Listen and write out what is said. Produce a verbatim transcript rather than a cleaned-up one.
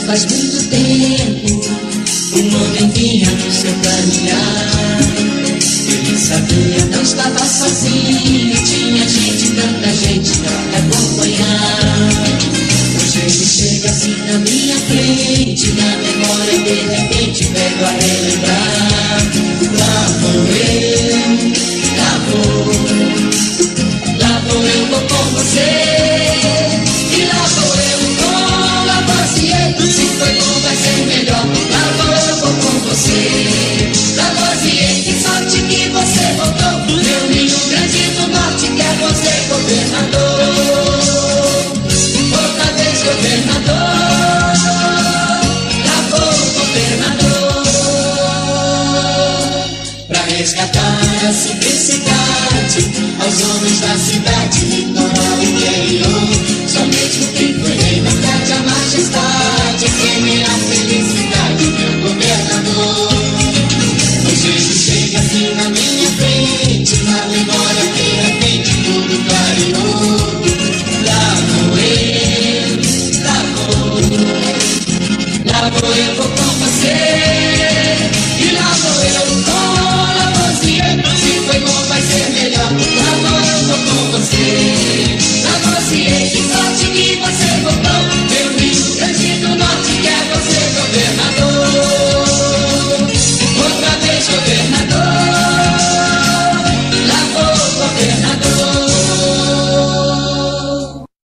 faz muito tempo um homem vinha no seu caminhar. Ele sabia, não estava sozinho, tinha gente, tanta gente pra acompanhar. Hoje ele chega assim na minha frente, na memória de repente pego a relembrar. Lá vou eu, lá vou, lá vou eu, vou com você. E lá vou eu com Lavoisier, se foi bom vai ser melhor. Lá vou eu, vou com você. Lavoisier, que sorte que você voltou. Meu ninho grande do norte quer você governador. Outra vez governador. Lá vou governador. Pra resgatar a simplicidade aos homens da cidade, litoral e interior. Somente o que foi rei na tarde a majestade, semear a felicidade, meu governador. Hoje ele chega assim na minha frente, na memória de repente tudo clareou. Lá vou eu, lá vou, lá vou eu, vou com você. E lá vou eu